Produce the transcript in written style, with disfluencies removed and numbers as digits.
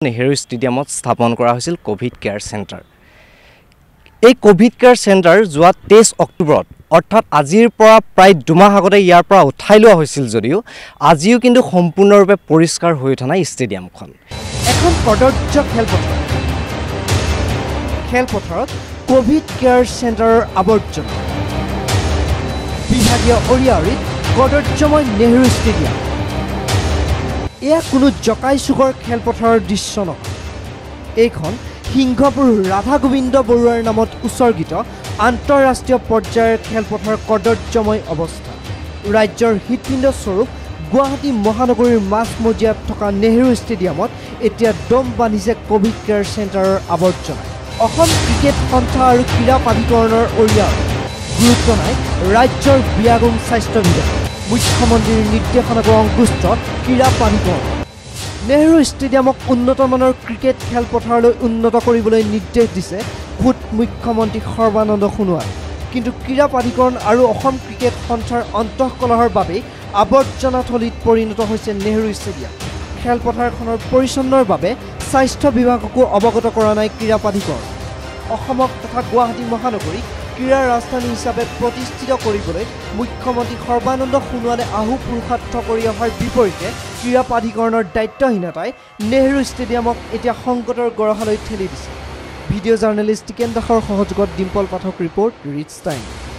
নেহেৰু ষ্টেডিয়ামত স্থাপন কৰা হৈছিল কোভিড কেয়াৰ সেন্টাৰ। এই কোভিড কেয়াৰ সেন্টাৰ যোৱা 23 অক্টোবৰত অৰ্থাৎ আজিৰ পৰা প্ৰায় 2 মাহ আগতে ইয়াৰ পৰা উঠাই লোৱা হৈছিল যদিও আজিও কিন্তু সম্পূৰ্ণৰূপে পৰিষ্কাৰ হৈ উঠা নাই ষ্টেডিয়ামখন। এখন কদৰ্য খেলপথাৰত কোভিড কেয়াৰ সেন্টাৰৰ আৱৰ্জনা, বিভাগীয় অৰিয়াৰিত কদৰ্যময় নেহেৰু ষ্টেডিয়াম। এয়া কোনো জকাই চুকৰ খেলপথাৰৰ দৃশ্য নহয়। এইখন সিংহপুৰ ৰাধা গোবিন্দ বৰুৱাৰ নামত উৎসৰ্গিত আন্তঃৰাষ্ট্ৰীয় পৰ্যায়ৰ খেলপথাৰ কদৰ্যময় অৱস্থা। ৰাজ্যৰ হৃদপিণ্ড স্বৰূপ গুৱাহাটী মহানগৰীৰ মাজমজিয়াত থকা নেহেৰু ষ্টেডিয়ামত এতিয়া দম বান্ধিছে কোভিড কেয়াৰ সেন্টাৰৰ আৱৰ্জনা। অসম ক্ৰিকেট সন্থা আৰু ক্ৰীড়া প্ৰাধিকৰণৰ অৰিয়াৰ গুৰুত্ব নাই ৰাজ্যৰ বিয়াগুম স্বাস্থ্য বিভাগ, মুখ্যমন্ত্ৰীৰ নিৰ্দেশনাক অংকুষ্ট ক্ৰীড়া প্ৰাধিকৰণ। নেহেৰু ষ্টেডিয়ামক উন্নতমানৰ ক্ৰিকেট খেলপথাৰলৈ উন্নত কৰিবলৈ নিৰ্দেশ দিছে খোদ মুখ্যমন্ত্ৰী সৰ্বানন্দ সোণোৱাল। কিন্তু ক্ৰীড়া প্ৰাধিকৰণ আৰু অসম ক্ৰিকেট সন্থাৰ অন্তঃকলহৰ বাবেই আৱৰ্জনাথলীত পৰিণত হৈছে নেহেৰু ষ্টেডিয়াম। খেলপথাৰখনৰ পৰিচ্ছন্নৰ বাবে স্বাস্থ্য বিভাগকো অৱগত কৰা নাই ক্ৰীড়া প্ৰাধিকৰণ। অসমক তথা গুৱাহাটী মহানগৰীক ক্ৰীড়া ৰাজধানী হিচাপে প্ৰতিষ্ঠিত কৰিবলৈ মুখ্যমন্ত্ৰী সৰ্বানন্দ সোণোৱালে আহু পুৰুষাৰ্থ কৰি অহাৰ বিপৰীতে ক্ৰীড়া প্ৰাধিকৰণৰ দায়িত্বহীনতাই নেহেৰু ষ্টেডিয়ামক এতিয়া সংকটৰ গৰহালৈ ঠেলি দিছে। ভিডিঅ' জাৰ্নেলিষ্ট টিকেন দাসৰ সহযোগত ডিম্পল পাঠক ৰিপৰ্ট, ৰিটছ টাইম।